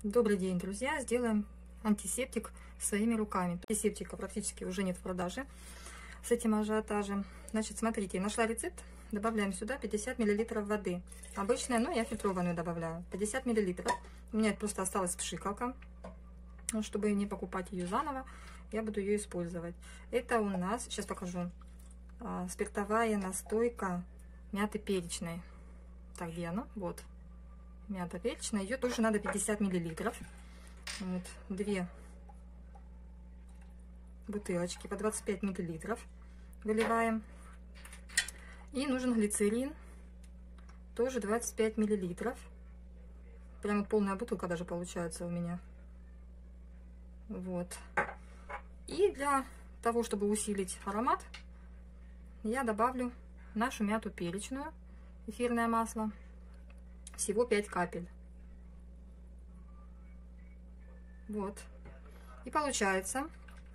Добрый день, друзья! Сделаем антисептик своими руками. Антисептика практически уже нет в продаже с этим ажиотажем. Значит, смотрите, нашла рецепт. Добавляем сюда 50 мл воды. Обычная, но я фильтрованную добавляю. 50 мл. У меня это просто осталась пшикалка. Но чтобы не покупать ее заново, я буду ее использовать. Это у нас, сейчас покажу, спиртовая настойка мяты перечной. Так, где она? Вот. Мята перечная, ее тоже надо 50 миллилитров. Вот, 2 бутылочки по 25 миллилитров выливаем. И нужен глицерин, тоже 25 миллилитров. Прямо полная бутылка даже получается у меня. Вот. И для того, чтобы усилить аромат, я добавлю нашу мяту перечную, эфирное масло. Всего 5 капель. Вот. И получается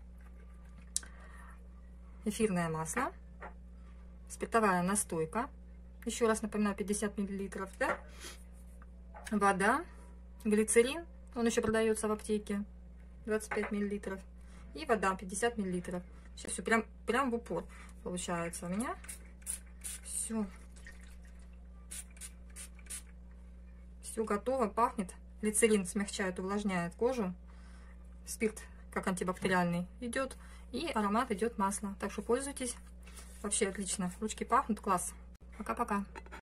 эфирное масло, спиртовая настойка, еще раз напоминаю, 50 миллилитров, да? Вода, глицерин, он еще продается в аптеке, 25 миллилитров, и вода 50 миллилитров. Сейчас все прям в упор получается у меня. Все. Все готово, пахнет. Глицерин смягчает, увлажняет кожу. Спирт, как антибактериальный, идет. И аромат идет масло. Так что пользуйтесь. Вообще отлично. Ручки пахнут, класс. Пока-пока.